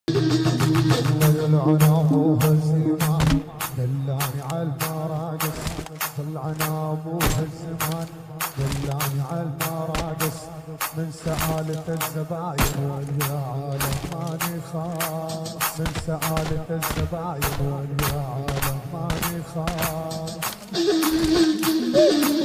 العنب وهالزمان دلاني على المراقص، العنب وهالزمان دلاني على المراقص، من سآلة الزباين واليا عالم ماني خاف، من سآلة الزباين واليا عالم ماني خاف.